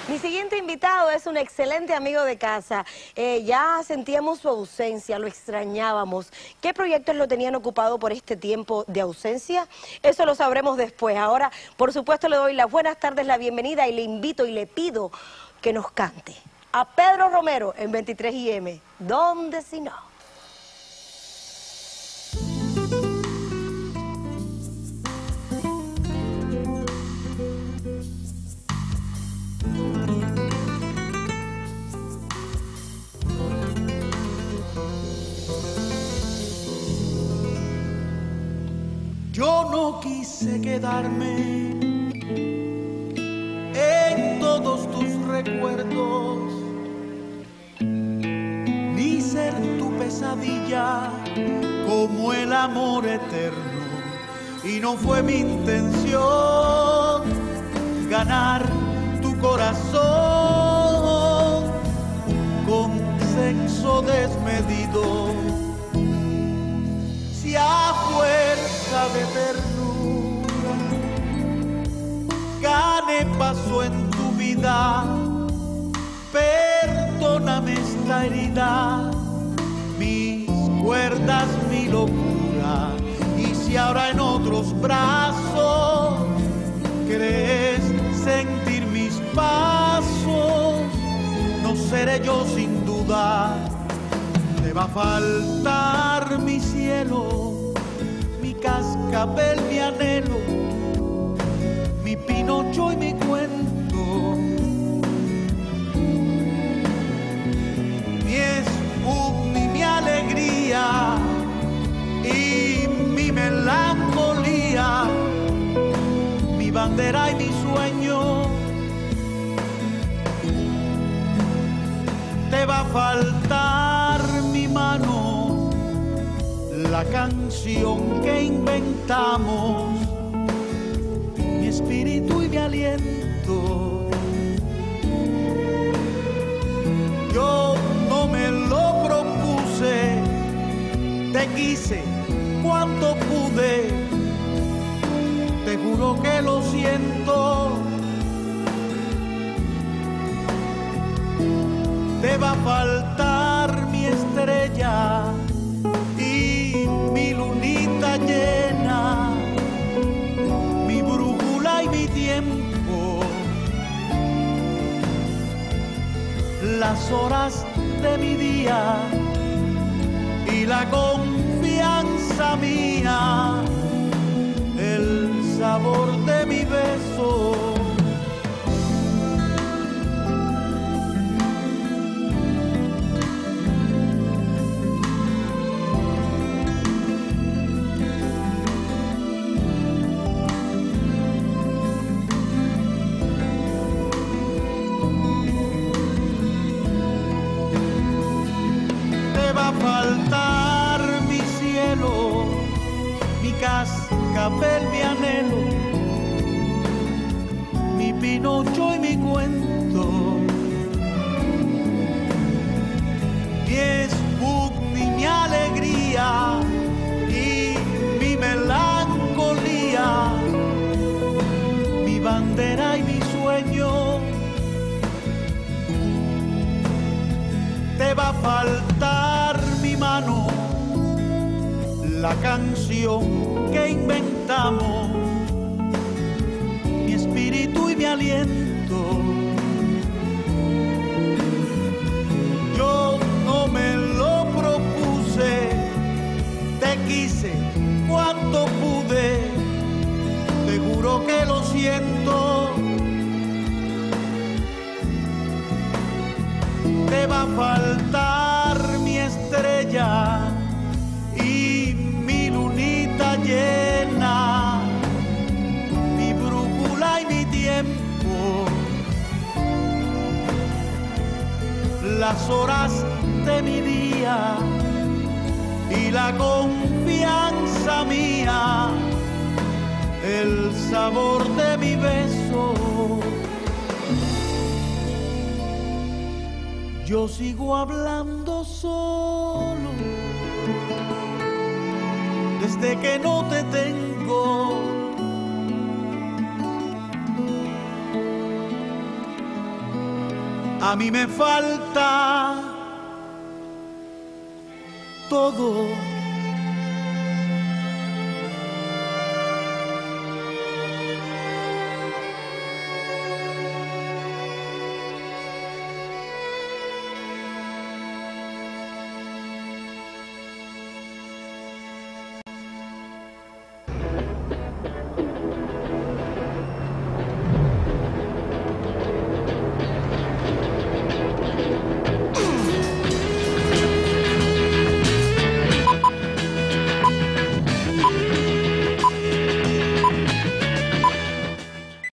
Mi siguiente invitado es un excelente amigo de casa. Ya sentíamos su ausencia, lo extrañábamos. ¿Qué proyectos lo tenían ocupado por este tiempo de ausencia? Eso lo sabremos después. Ahora, por supuesto, le doy las buenas tardes, la bienvenida y le invito y le pido que nos cante a Pedro Romero en 23 IM. ¿Dónde si no? Yo no quise quedarme en todos tus recuerdos, ni ser tu pesadilla como el amor eterno. Y no fue mi intención ganar tu corazón con sexo desmedido. Si a fuerza de ternura gane paso en tu vida, perdóname esta herida, mis cuerdas, mi locura. Y si ahora en otros brazos crees sentir mis pasos, no seré yo sin duda. Te va a faltar mi cielo, mi cascabel, mi anhelo, mi Pinocho y mi cuento, mi Sputnik, mi alegría y mi melancolía, mi bandera y mi sueño. Te va a faltar mi mano, la canción que inventamos, mi espíritu y mi aliento. Yo no me lo propuse, te quise cuanto pude, te juro que lo siento. Te va a faltar mi estrella y mi lunita llena, mi brújula y mi tiempo, las horas de mi día y la confianza mía, el sabor de mi beso. Faltar mi cielo, mi cascabel, mi anhelo, mi Pinocho y mi cuento, mi Sputnik, mi alegría y mi melancolía, mi bandera y mi sueño. Te va a faltar mi mano, la canción que inventamos, mi espíritu y mi aliento. Yo no me lo propuse, te quise cuanto pude, te juro que lo siento. Te va a faltar mi estrella y mi lunita llena, mi brújula y mi tiempo, las horas de mi día y la confianza mía, el sabor de mi beso. Yo sigo hablando solo desde que no te tengo. A mí me falta todo.